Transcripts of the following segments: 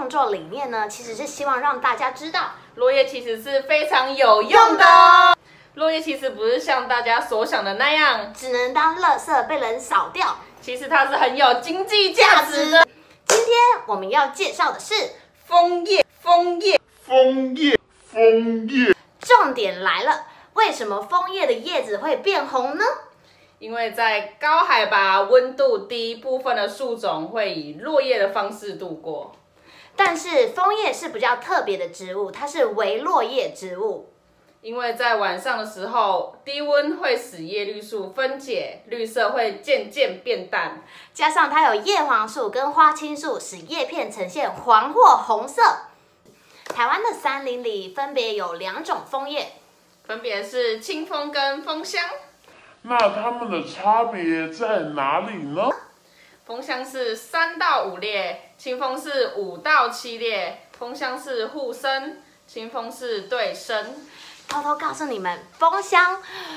创作理念呢，其实是希望让大家知道， 落叶其实是非常有用的哦。落叶其实不是像大家所想的那样， 只能当垃圾被人扫掉。 其实它是很有经济价值的。 今天我们要介绍的是枫叶，枫叶， 枫叶，枫叶。 重点来了，为什么枫叶的叶子会变红呢？ 因为在高海拔、温度低部分的树种会以落叶的方式度过。 但是枫叶是比较特别的植物，它是微落叶植物。 因为在晚上的时候，低温会使叶绿素分解，绿色会渐渐变淡， 加上它有叶黄素跟花青素，使叶片呈现黄或红色。台湾的山林里分别有2种枫叶， 分别是清枫跟枫香。 那它们的差别在哪里呢？ 枫香是3到5列，清枫是5到7列，枫香是互生，清枫是对生。 偷偷告诉你们，枫香，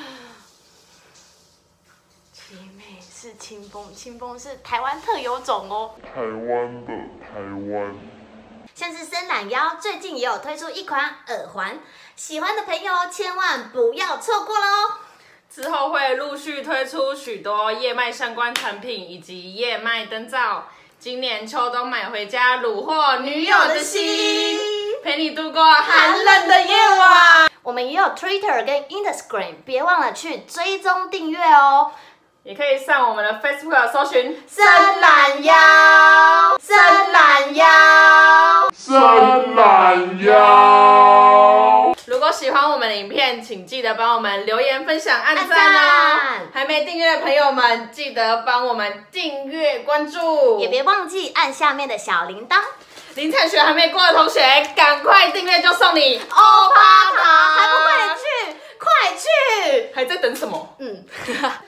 姐妹是清枫，清枫是台湾特有种哦。 台湾的台湾。 像是伸懒腰，最近也有推出一款耳环，喜欢的朋友千万不要错过喽！ 之后会陆续推出许多叶脉相关产品以及叶脉灯罩，今年秋冬买回家虏获女友的心，陪你度过寒冷的夜晚。 我们也有 Twitter 跟 Instagram， 别忘了去追踪订阅哦。 也可以上我们的 Facebook 搜寻伸懒腰，伸懒腰， 伸懒腰。 如果喜欢我们的影片，请记得帮我们留言、分享、按赞哦！还没订阅的朋友们，记得帮我们订阅、关注， 也别忘记按下面的小铃铛。 林产学还没过的同学，赶快订阅就送你欧欧趴趴糖， 糖， 还不快点去，快去！ 还在等什么？